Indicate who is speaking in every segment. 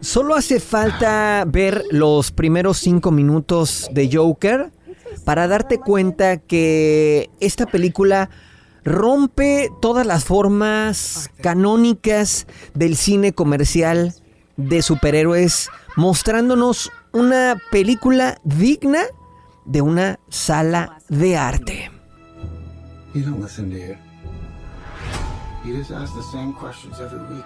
Speaker 1: Solo hace falta ver los primeros 5 minutos de Joker para darte cuenta que esta película rompe todas las formas canónicas del cine comercial de superhéroes, mostrándonos una película digna de una sala de arte.
Speaker 2: You don't listen to you. You just ask the same questions every week.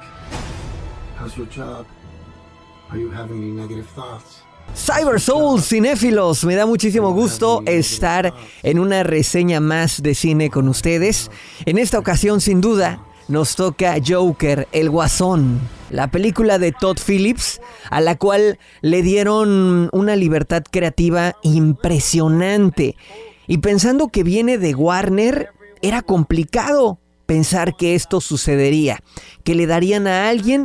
Speaker 2: How's your job? Are you having any negative thoughts?
Speaker 1: Cyber Soul, cinéfilos, me da muchísimo gusto estar en una reseña más de cine con ustedes. En esta ocasión, sin duda, nos toca Joker, el Guasón, la película de Todd Phillips, a la cual le dieron una libertad creativa impresionante. Y pensando que viene de Warner, era complicado pensar que esto sucedería, que le darían a alguien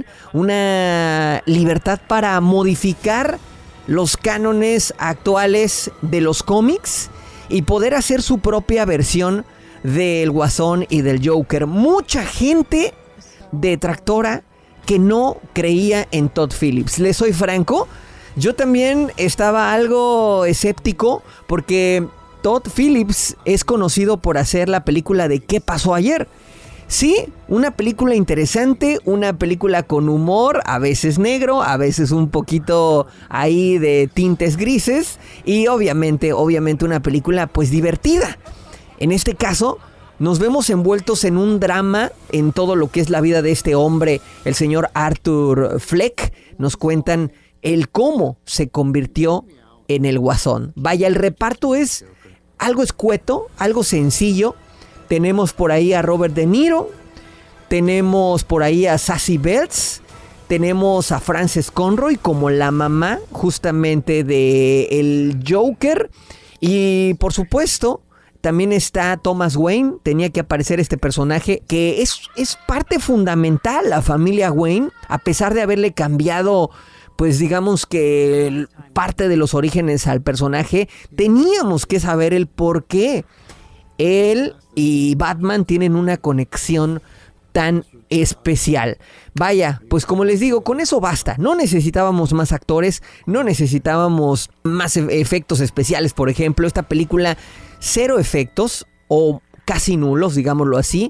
Speaker 1: una libertad para modificar los cánones actuales de los cómics y poder hacer su propia versión del Guasón y del Joker. Mucha gente detractora que no creía en Todd Phillips. Les soy franco, yo también estaba algo escéptico porque Todd Phillips es conocido por hacer la película de ¿Qué pasó ayer? Sí, una película interesante, una película con humor, a veces negro, a veces un poquito ahí de tintes grises y obviamente una película pues divertida. En este caso, nos vemos envueltos en un drama en todo lo que es la vida de este hombre, el señor Arthur Fleck. Nos cuentan el cómo se convirtió en el Guasón. Vaya, el reparto es algo escueto, algo sencillo. Tenemos por ahí a Robert De Niro, tenemos por ahí a Sassy Beats, tenemos a Frances Conroy como la mamá justamente de el Joker y por supuesto también está Thomas Wayne. Tenía que aparecer este personaje que es parte fundamental, la familia Wayne, a pesar de haberle cambiado pues digamos que parte de los orígenes al personaje. Teníamos que saber el por qué él y Batman tienen una conexión tan especial. Vaya, pues como les digo, con eso basta. No necesitábamos más actores, no necesitábamos más efectos especiales, por ejemplo. Esta película, 0 efectos o casi nulos, digámoslo así.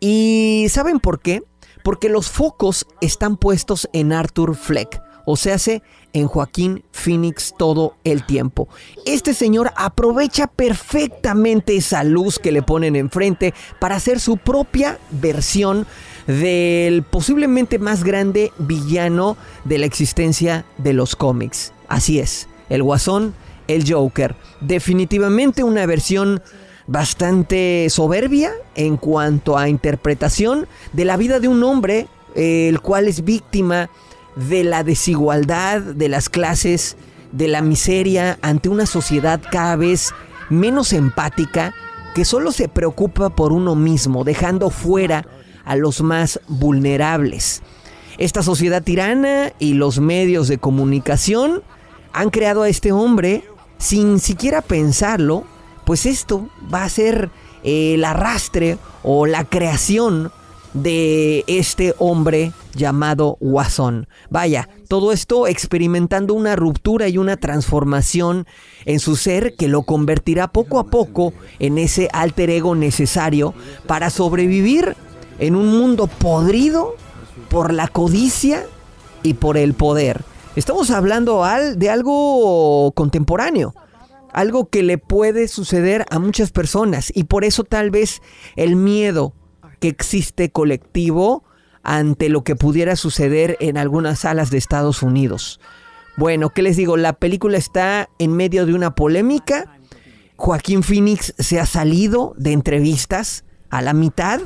Speaker 1: ¿Y saben por qué? Porque los focos están puestos en Arthur Fleck. O se hace en Joaquín Phoenix todo el tiempo. Este señor aprovecha perfectamente esa luz que le ponen enfrente para hacer su propia versión del posiblemente más grande villano de la existencia de los cómics. Así es, el Guasón, el Joker. Definitivamente una versión bastante soberbia en cuanto a interpretación de la vida de un hombre, el cual es víctima de la desigualdad, de las clases, de la miseria ante una sociedad cada vez menos empática que solo se preocupa por uno mismo, dejando fuera a los más vulnerables. Esta sociedad tirana y los medios de comunicación han creado a este hombre sin siquiera pensarlo, pues esto va a ser el arrastre o la creación de este hombre llamado Guasón. Vaya, todo esto experimentando una ruptura y una transformación en su ser que lo convertirá poco a poco en ese alter ego necesario para sobrevivir en un mundo podrido por la codicia y por el poder. Estamos hablando de algo contemporáneo, algo que le puede suceder a muchas personas y por eso tal vez el miedo que existe colectivo ante lo que pudiera suceder en algunas salas de Estados Unidos. Bueno, ¿qué les digo? La película está en medio de una polémica. Joaquín Phoenix se ha salido de entrevistas a la mitad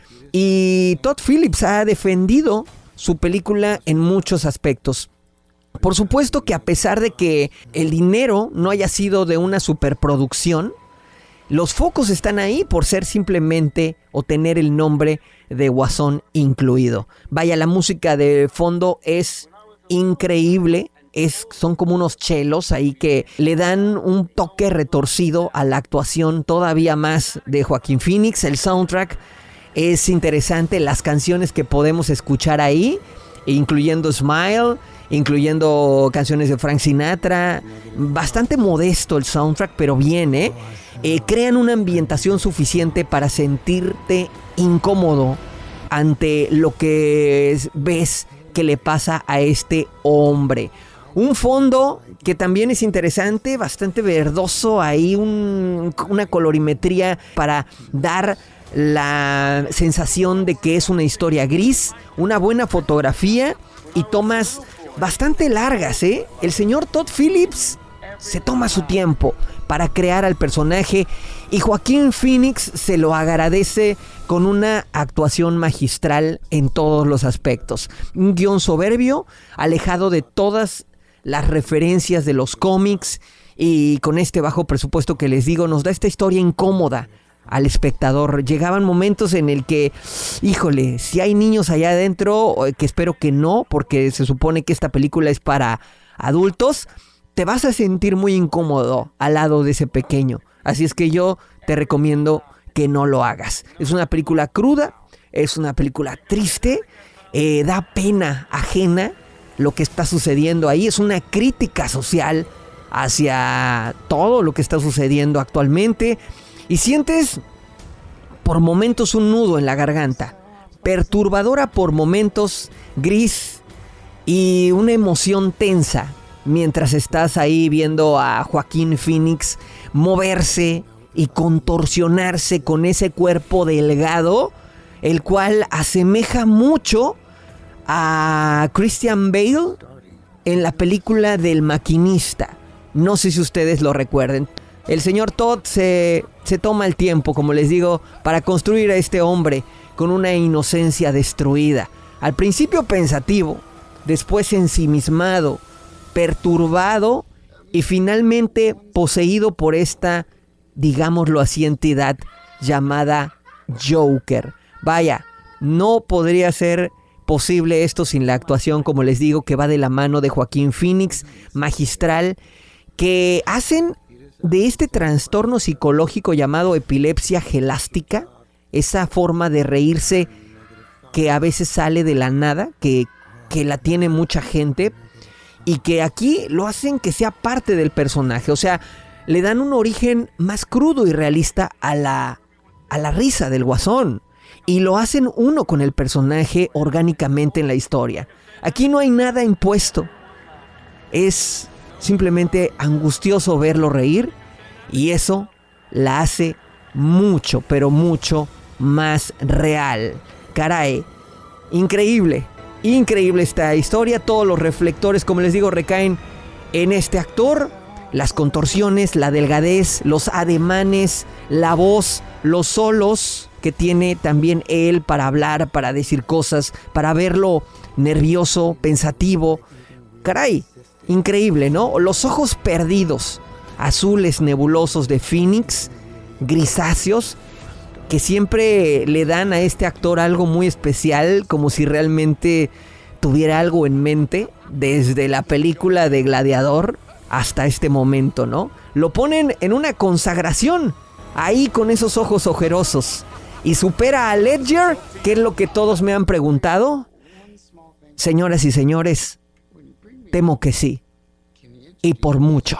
Speaker 1: y Todd Phillips ha defendido su película en muchos aspectos. Por supuesto que a pesar de que el dinero no haya sido de una superproducción, los focos están ahí por ser simplemente o tener el nombre de Guasón incluido. Vaya, la música de fondo es increíble. Son como unos chelos ahí que le dan un toque retorcido a la actuación todavía más de Joaquín Phoenix. El soundtrack es interesante, las canciones que podemos escuchar ahí. incluyendo Smile, incluyendo canciones de Frank Sinatra. Bastante modesto el soundtrack, pero bien, crean una ambientación suficiente para sentirte incómodo ante lo que ves que le pasa a este hombre. Un fondo que también es interesante, bastante verdoso, ahí una colorimetría para dar la sensación de que es una historia gris, una buena fotografía y tomas bastante largas, El señor Todd Phillips se toma su tiempo para crear al personaje y Joaquín Phoenix se lo agradece con una actuación magistral en todos los aspectos. Un guión soberbio, alejado de todas las referencias de los cómics y con este bajo presupuesto que les digo, nos da esta historia incómoda al espectador. Llegaban momentos en el que, híjole, si hay niños allá adentro, que espero que no, porque se supone que esta película es para adultos, te vas a sentir muy incómodo al lado de ese pequeño. Así es que yo te recomiendo que no lo hagas. Es una película cruda, es una película triste, da pena ajena lo que está sucediendo ahí. Es una crítica social hacia todo lo que está sucediendo actualmente. Y sientes por momentos un nudo en la garganta, perturbadora por momentos, gris y una emoción tensa mientras estás ahí viendo a Joaquín Phoenix moverse y contorsionarse con ese cuerpo delgado, el cual asemeja mucho a Christian Bale en la película del Maquinista. No sé si ustedes lo recuerden. El señor Todd se toma el tiempo, como les digo, para construir a este hombre con una inocencia destruida. Al principio pensativo, después ensimismado, perturbado y finalmente poseído por esta, digámoslo así, entidad llamada Joker. Vaya, no podría ser posible esto sin la actuación, como les digo, que va de la mano de Joaquín Phoenix, magistral, que hacen de este trastorno psicológico llamado epilepsia gelástica, esa forma de reírse que a veces sale de la nada, que la tiene mucha gente, y que aquí lo hacen que sea parte del personaje. O sea, le dan un origen más crudo y realista a la risa del Guasón, y lo hacen uno con el personaje orgánicamente en la historia. Aquí no hay nada impuesto, es simplemente angustioso verlo reír, y eso la hace mucho, pero mucho más real. Caray, increíble esta historia. Todos los reflectores, como les digo, recaen en este actor. Las contorsiones, la delgadez, los ademanes, la voz, los solos que tiene también él para hablar, para decir cosas, para verlo nervioso, pensativo. Caray, increíble, ¿no? Los ojos perdidos, azules nebulosos de Phoenix, grisáceos, que siempre le dan a este actor algo muy especial, como si realmente tuviera algo en mente, desde la película de Gladiador hasta este momento, ¿no? Lo ponen en una consagración, ahí con esos ojos ojerosos, y supera a Ledger, que es lo que todos me han preguntado. Señoras y señores, temo que sí, y por mucho.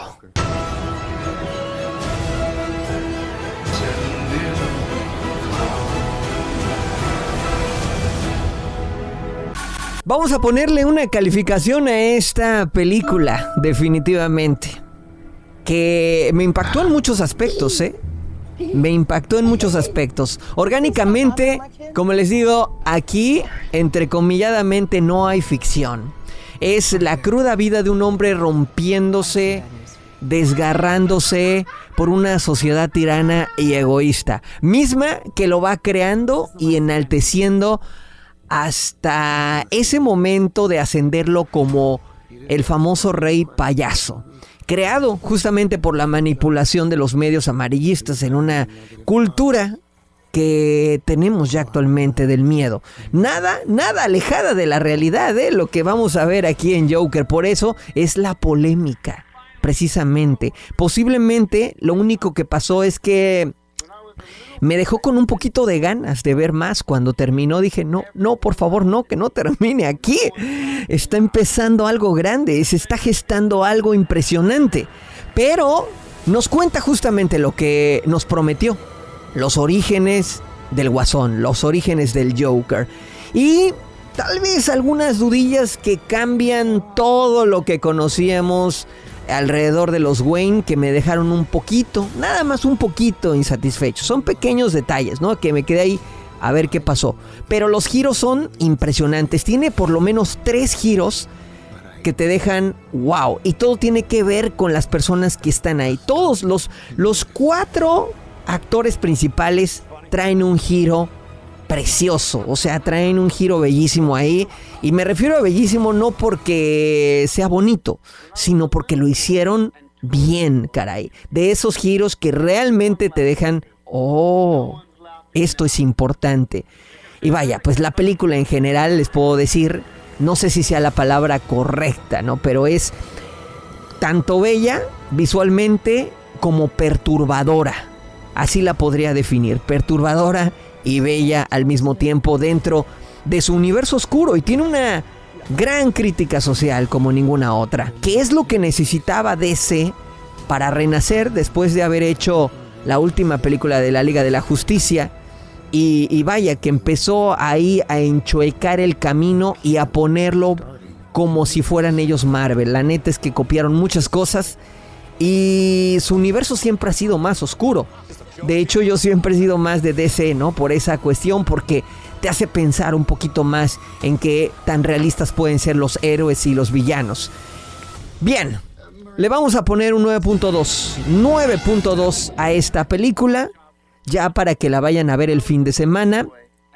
Speaker 1: Vamos a ponerle una calificación a esta película, definitivamente, que me impactó en muchos aspectos, Me impactó en muchos aspectos. Orgánicamente, como les digo, aquí, entrecomilladamente, no hay ficción. Es la cruda vida de un hombre rompiéndose, desgarrándose por una sociedad tirana y egoísta, misma que lo va creando y enalteciendo hasta ese momento de ascenderlo como el famoso rey payaso, creado justamente por la manipulación de los medios amarillistas en una cultura que tenemos ya actualmente del miedo. Nada alejada de la realidad, lo que vamos a ver aquí en Joker. Por eso es la polémica, precisamente. Posiblemente lo único que pasó es que me dejó con un poquito de ganas de ver más. Cuando terminó dije, no, por favor, no, que no termine aquí. Está empezando algo grande, se está gestando algo impresionante. Pero nos cuenta justamente lo que nos prometió. Los orígenes del Guasón, los orígenes del Joker. Y tal vez algunas dudillas que cambian todo lo que conocíamos alrededor de los Wayne, que me dejaron un poquito, nada más un poquito insatisfecho. Son pequeños detalles, ¿no? Que me quedé ahí a ver qué pasó. Pero los giros son impresionantes. Tiene por lo menos 3 giros que te dejan wow. Y todo tiene que ver con las personas que están ahí. Todos los 4 actores principales traen un giro precioso, o sea, traen un giro bellísimo ahí. Y me refiero a bellísimo no porque sea bonito, sino porque lo hicieron bien, caray. De esos giros que realmente te dejan, oh, esto es importante. Y vaya, pues la película en general, les puedo decir, no sé si sea la palabra correcta, ¿no? Pero es tanto bella visualmente como perturbadora. Así la podría definir, perturbadora y bella al mismo tiempo dentro de su universo oscuro. Y tiene una gran crítica social como ninguna otra. ¿Qué es lo que necesitaba DC para renacer después de haber hecho la última película de la Liga de la Justicia? Y vaya, que empezó ahí a enchuecar el camino y a ponerlo como si fueran ellos Marvel. La neta es que copiaron muchas cosas y su universo siempre ha sido más oscuro. De hecho, yo siempre he sido más de DC, ¿no? Por esa cuestión, porque te hace pensar un poquito más en qué tan realistas pueden ser los héroes y los villanos. Bien, le vamos a poner un 9.2. 9.2 a esta película, ya para que la vayan a ver el fin de semana.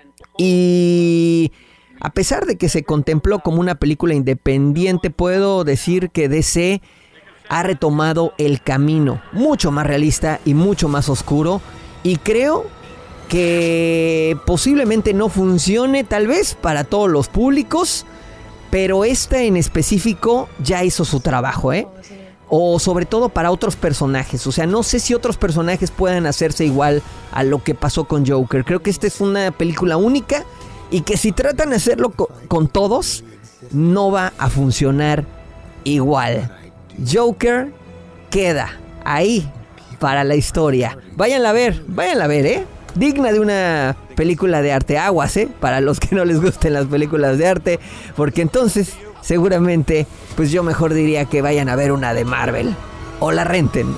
Speaker 1: Y a pesar de que se contempló como una película independiente, puedo decir que DC ha retomado el camino mucho más realista y mucho más oscuro, y creo que posiblemente no funcione tal vez para todos los públicos, pero esta en específico ya hizo su trabajo, o sobre todo para otros personajes. O sea, no sé si otros personajes puedan hacerse igual a lo que pasó con Joker. Creo que esta es una película única y que si tratan de hacerlo con todos, no va a funcionar igual. Joker queda ahí para la historia. Váyanla a ver, digna de una película de arte. Aguas, para los que no les gusten las películas de arte, porque entonces seguramente pues yo mejor diría que vayan a ver una de Marvel o la renten.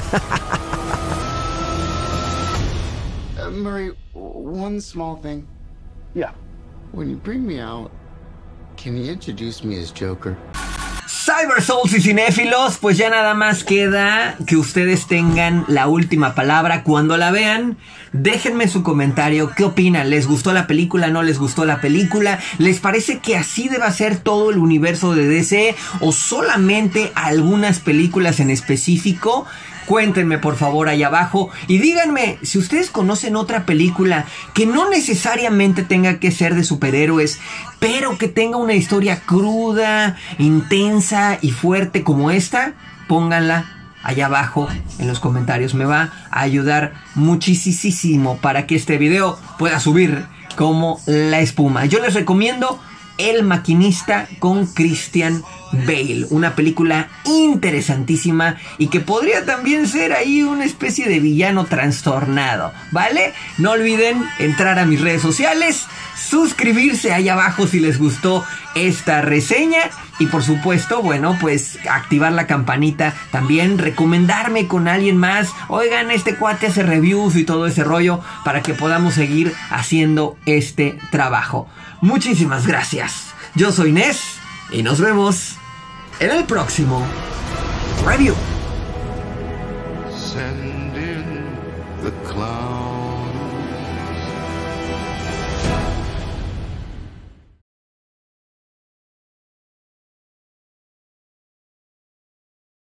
Speaker 2: Murray, one small thing.
Speaker 3: Yeah.
Speaker 2: When you bring me out, can you introduce me as Joker?
Speaker 1: Cybersouls y cinéfilos, pues ya nada más queda que ustedes tengan la última palabra. Cuando la vean, déjenme su comentario. ¿Qué opinan? ¿Les gustó la película? ¿No les gustó la película? ¿Les parece que así deba ser todo el universo de DC o solamente algunas películas en específico? Cuéntenme por favor ahí abajo y díganme si ustedes conocen otra película que no necesariamente tenga que ser de superhéroes, pero que tenga una historia cruda, intensa y fuerte como esta. Pónganla allá abajo en los comentarios. Me va a ayudar muchísimo para que este video pueda subir como la espuma. Yo les recomiendo El Maquinista con Christian Bale, una película interesantísima y que podría también ser ahí una especie de villano trastornado, ¿vale? No olviden entrar a mis redes sociales, suscribirse ahí abajo si les gustó esta reseña y por supuesto, bueno, pues activar la campanita, también recomendarme con alguien más. Oigan, este cuate hace reviews y todo ese rollo para que podamos seguir haciendo este trabajo. Muchísimas gracias. Yo soy Ness y nos vemos en el próximo review.
Speaker 2: Send in the clown.